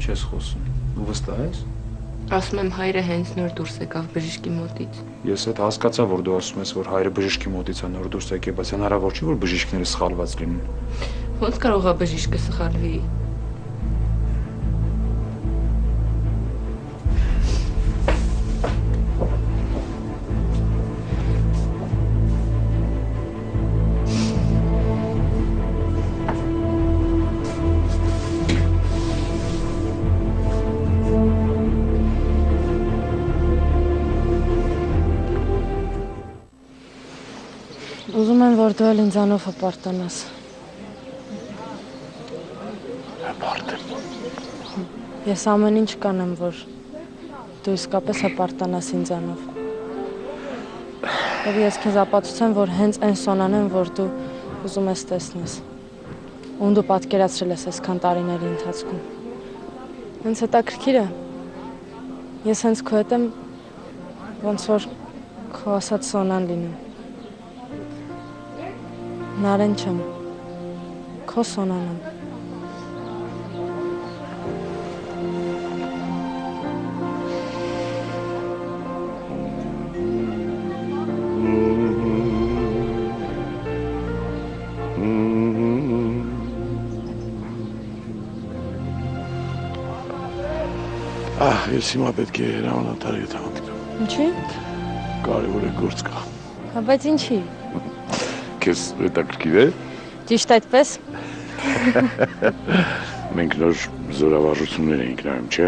Ինչ ես խոսում։ Ու վստահ ես։ Ասում եմ հայրը հենց նոր դուրս եկավ բժշկի մոտից։ Ես այդ հասկացա, որ դու ասում ես, որ հայրը բժշկի մոտից է նոր դուրս եկել, բայց հնարավոր չի, որ բժիշկները սխալված լինեն։ Ոնց կարող է բժիշկը սխալվի։ Ուզում եմ, որ դու էլ ինձանով հպարտանաս։ Հպարտեմ։ Ես ամեն ինչ կանեմ, որ դու իսկապես հպարտանաս ինձանով։ Եվ ես քեզ ապացուցեմ, որ հենց այն Սոնան եմ, որ դու ուզում ես տեսնես։ Ում դու պատկերացրել ես այսքան տարիների ընթացքում։ Հենց հետաքրքիր է։ Ես հենց քո հետ եմ, ոնց որ քո ասած Սոնան լինում։ Նարեն չեմ, քո Սոնան եմ։ Ես հիմա պետք է հրամանատարի հետ հանդիպեմ։ Ինչի՞։ Կարևոր է գործ կա։ Բայց ինչի։ Քեզ հետաքրքիր է։ Ճիշտ այդպես։ Մենք նոր զորավարժություններ էինք նայում, չէ՞։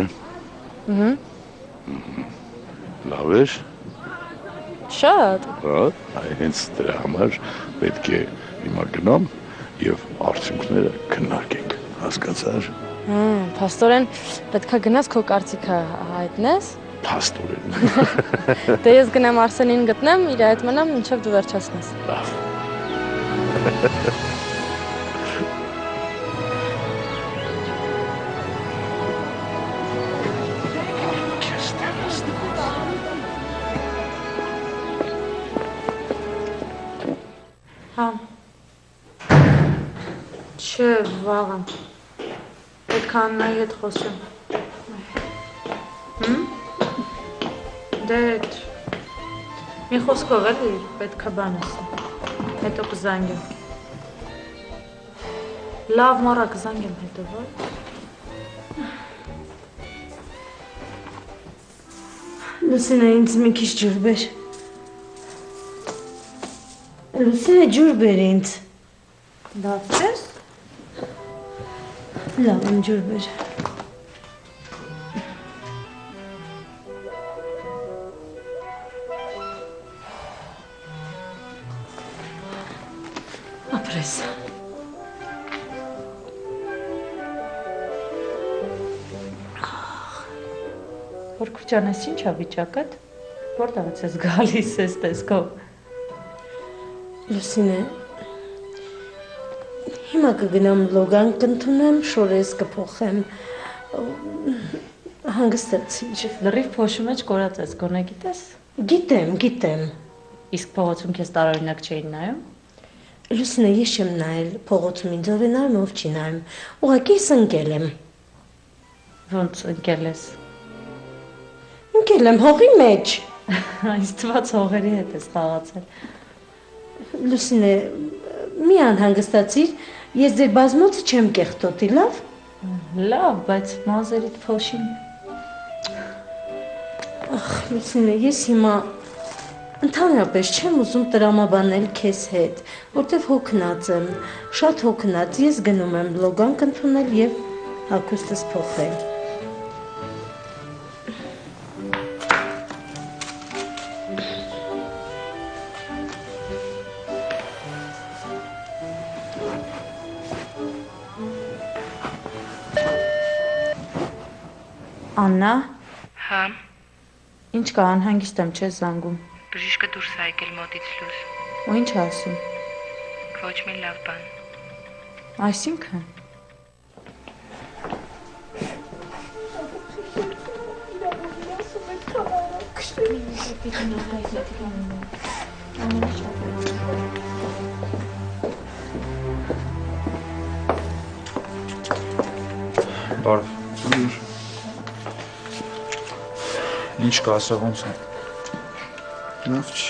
Լավ էր։ Շատ։ Հենց դրա համար պետք է հիմա գնամ եւ արդյունքները քննարկենք, հասկացար։ Փաստորեն պետքա գնաս քո կարծիքը հայտնես։ Փաստորեն։ Դե ես գնամ Արսենին գտնեմ, իր հետ մնամ, մինչև դու վերջացնես։ Լավ։ Հա։ Չէ, վաղը։ Պետք է Աննայի հետ խոսեմ։ Դե մի խոսքով էլի պետք է բան ասեմ։ Հետո կզանգեմ։ Լավ մոռա կզանգեմ հետո, որ։ Լուսինե ինձ մի քիչ ջուր բեր։ Լուսինե ջուր բեր ինձ։ Լավ ես։ Լավ եմ ջուր բեր։ Ապրես։ Որքուր ջան, ես ինչ ա վիճակդ։ Որտեղից ես գալիս ես տեսքով։ Լուսինե, հիմա կգնամ լոգան կընդունեմ, շորես կփոխեմ, հանգստացի։ Լրիվ փոշու մեջ կորած ես, գոնե գիտես։ Գիտեմ։ Իսկ փողոցում քեզ տարօրինակ չէին նայում։ Լուսինե, ես չեմ նայել փողոցում ինձ ով է նայում, ով չի նայում։ Ուղղակի ես ընկել եմ։ Ոնց ընկել ես։ Ընկել եմ հողի մեջ։ Այս թված հողերի հետ ես խաղացել։ Լուսինե, մի անհանգստացիր, ես ձեր բազմոցը չեմ կեղտոտի, լավ։ Լավ, բայց մազերիդ փոշին։ Ախ, Լուսինե, ես հիմա ընդհանրապես չեմ ուզում տրամաբանել քեզ հետ, որտեվ հոգնած եմ, շատ հոգնած, ես գնում եմ լոգանք ընդունել եւ հագուստս փոխել։ Աննա։ Հա։ Ինչ կա, անհանգիստ եմ, չես զանգում։ Բժիշկը դուրս է եկել մոտից լույս։ Ու ինչ է ասում։ Ոչ մի լավ բան։ Այսինքն։ Բարև։ Ինչ կա, ասա ոնց է։ Լավ չի։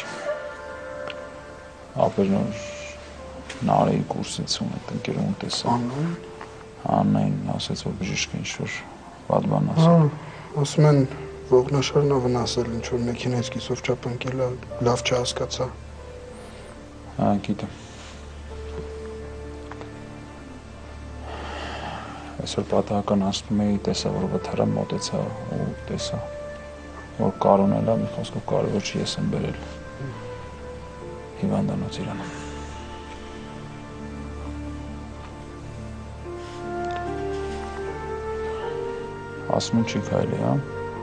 Ապերնոր Նարեի կուրսեցում այդ ընկերուն տեսա։ Աննային ասեց, որ բժիշկը ինչ-որ վատ բան ասել։ Ասում են ողնաշարն ա վնասել, ինչ-որ մեքենայից կիսով չափ ընկել ա, լավ չհասկացա։ Հա, գիտեմ։ Այսօր պատահական անցնում էի, տեսա, որ վթարը մոտեցա ու տեսա, որ կարոնել ա, մի խոսքով կարևոր չի ես եմ բերել հիվանդանոց իրանը։ Ասում չի քայլի, հա։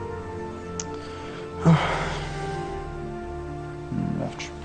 Լավ չի։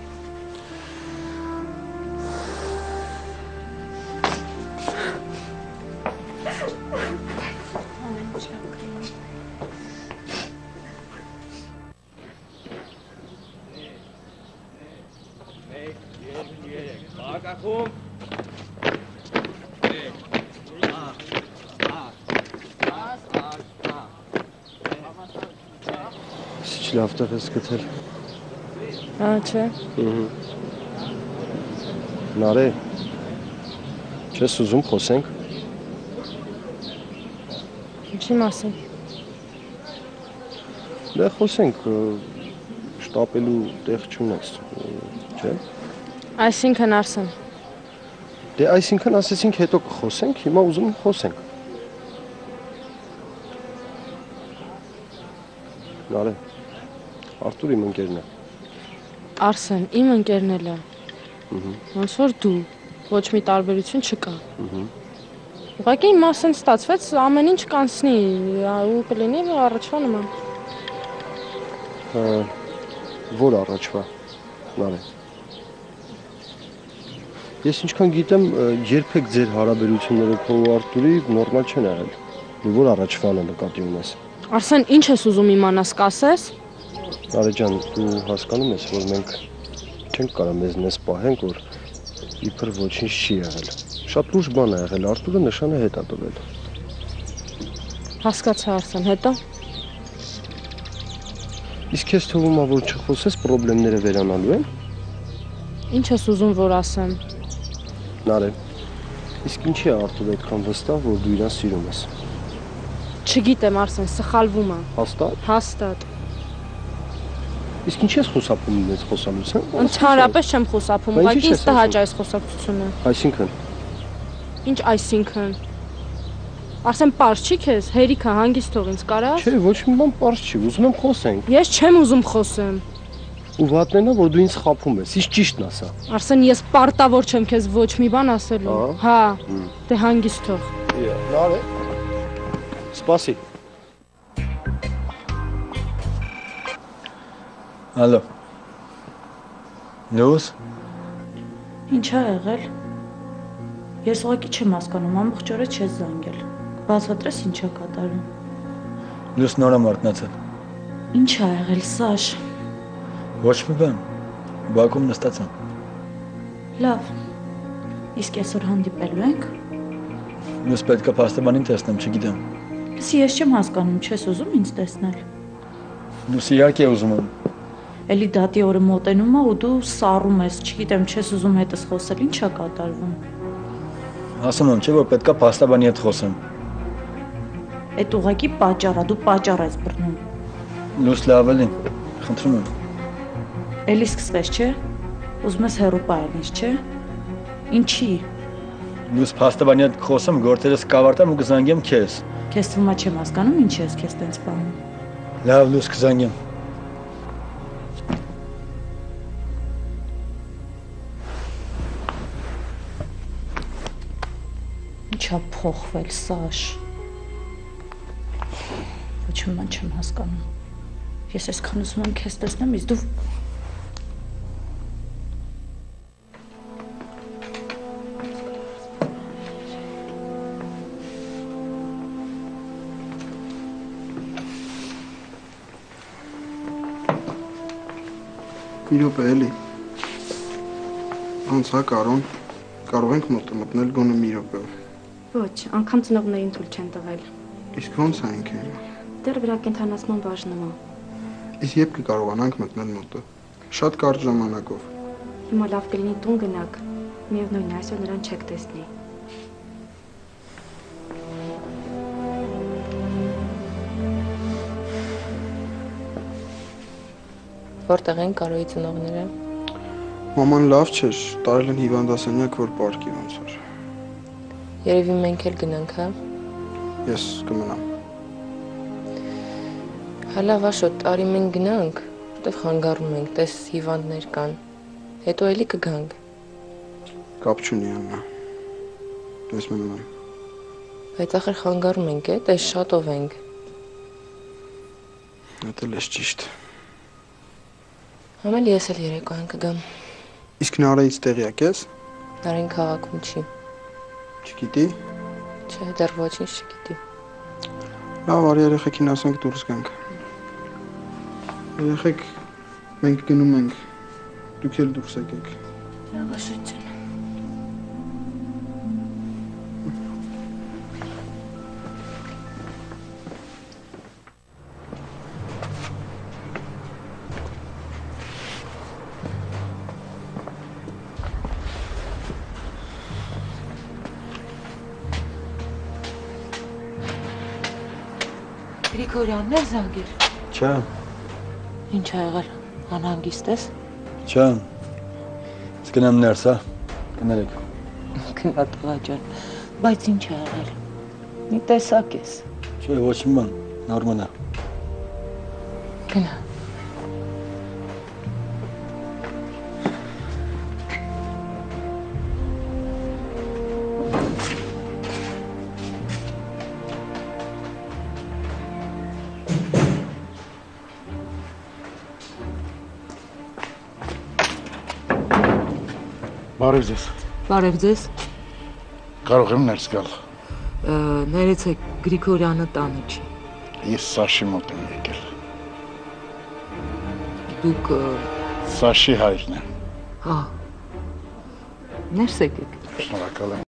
Լավ տեղ ես գտել։ Հա, չէ։ Նարե, չես ուզում խոսենք։ Ինչի մասին։ Դե խոսենք, շտապելու տեղ չունես, չէ՞։ Այսինքն Արսեն։ Դե այսինքն ասեցինք հետո կխոսենք, հիմա ուզում ենք խոսենք։ Նարե, Արտուր իմ ընկերն է։ Արսեն, իմ ընկերն էլ է։ Ոնց որ դու, ոչ մի տարբերություն չկա։ Ուղղակի իմ ասեն ստացվեց ամեն ինչ կանցնի ու կլինի առաջվա նման։ Որ առաջվա, Նարե։ Ես ինչքան գիտեմ, երբեք ձեր հարաբերությունները քո ու Արտուրի նորմալ չեն եղել։ Դու որ առաջվան է նկատի ունես։ Արսեն, ինչ ես ուզում իմանաս, կասես։ Նարե ջան, դու հասկանում ես, որ մենք չենք կարող մեզ նես պահենք, որ իբր ոչինչ չի եղել։ Շատ լուրջ բան է եղել, Արտուրը նշանը հետ է տվել։ Հասկացա, Արսեն, հետո։ Իսկ քեզ թվում է, որ չխոսես, խնդիրները վերանալու են։ Ինչ ես ուզում, որ ասեմ։ Նարե, իսկ ինչի է Արտուրը այդքան վստահ, որ դու իրան սիրում ես։ Չգիտեմ, Արսեն, սխալվում եմ։ Հաստատ։ Հաստատ։ Իսկ ինչ ես խոսապում ինձ խոսալուց, հա։ Ընդհանրապես չեմ խոսապում, ուղղակի ինձ տհաճ այս խոսակցությունը։ Այսինքն։ Ինչ այսինքն։ Արսեն, պարզ չի քեզ, հերիքա հանգիստ թող ինձ կարաս։ Չէ, ոչ մի բան պարզ չի, ուզում եմ խոսենք։ Ես չեմ ուզում խոսեմ։ Ու վատն է, որ դու ինձ խաբում ես, իսկ ճիշտն ասա։ Արսեն, ես պարտավոր չեմ քեզ ոչ մի բան ասելու։ Հա, դե հանգիստ թող։ Նարե։ Սպասի։ Ալո։ Լուս։ Ինչ ա եղել։ Ես ուղղակի չեմ հասկանում, ամբողջ օրը չես զանգել։ Բացատրես ինչ ա կատարում։ Լուս նոր եմ արթնացել։ Ինչ ա եղել, Սաշ։ Ոչ մի բան։ Բակում նստած եմ։ Լավ։ Իսկ այսօր հանդիպելու ենք։ Լուս պետք է փաստաբանին տեսնեմ, չգիտեմ։ Ես չեմ հասկանում, չես ուզում ինձ տեսնել։ Լուս իհարկե ուզում եմ։ Էլի դատի օրը մոտենում է ու դու սառում ես, չգիտեմ, չես ուզում հետս խոսել, ինչ ա կատարվում։ Ասում եմ, չէ՞ որ պետք է փաստաբանի հետ խոսեմ։ Այդ ուղղակի պատճառ է, դու պատճառ ես բռնում։ Լուս լավ էլի, խնդրում եմ։ Էլի սկսվեց, չէ։ Ուզում ես հեռու պահել ինձ, չէ։ Ինչի։ Լուս փաստաբանի հետ խոսեմ, գործերս կավարտեմ ու կզանգեմ քեզ։ Քեզ թվում է չեմ հասկանում, ինչ ես քեզ տենց բանում։ Լավ, Լուս կզանգեմ։ Ինչա փոխվել, Սաշ։ Ոչ մի բան չեմ հասկանում։ Ես այսքան ուզում եմ քեզ տեսնեմ, իսկ դու Մի րոպե էլի։ Ոնց է Կարոն։ Կարող ենք մոտը մտնել գոնե մի րոպեով։ Ոչ, անգամ ծնողներին թույլ չեն տվել։ Իսկ ոնց է ինքը։ Դեռ վրա կենթանացման բաժնում է։ Իսկ երբ կկարողանանք մտնել մոտը։ Շատ կարճ ժամանակով։ Հիմա լավ կլինի տուն գնաք։ Միևնույնն է, այսօր նրան չեք տեսնի։ Որտեղ են Կարոյի ծնողները։ Մաման լավ չէր, տարել են հիվանդասենյակ, որ պարկի ոնց որ։ Երևի մենք էլ գնանք, հա։ Ես կմնամ։ Հալա Վաշոտ, արի մենք գնանք, որտեղ խանգարում ենք, տես հիվանդներ կան։ Հետո էլի կգանք։ Կապ չունի Աննա։ Ես մնում եմ։ Բայց ախր խանգարում ենք, տես շատով ենք։ Դա էլ է ճիշտ։ Համել ես էլ երեկոյան կգամ։ Իսկ Նարայից տեղյակ ես։ Նարին քաղաքում չի։ Չգիտի։ Չէ, դեռ ոչինչ չգիտի։ Լավ, արի երեխեքին ասենք դուրս գանք։ Երեխեք, մենք գնում ենք, դուք էլ դուրս եկեք։ Լավ, Վաշոտ ջան։ Գրիգորյանն է զանգեր։ Չէ, Ինչ ա եղել, անհանգիստ ես։ չէ, ես գնամ ներս, հա, կներեք։ Գնա տղա ջան, բայց ինչ ա եղել, մի տեսակ ես։ Չէ, ոչ մի բան, նորմալ է։ Գնա։ Բարև ձեզ։ Բարև ձեզ, Կարող եմ ներս գալ։ ներեցեք Գրիգորյանը տանը չի։ Ես Սաշի մոտ եմ եկել։ Դուք, Սաշի հայրն է։ հա, ներս եկեք։ Շնորհակալ եմ։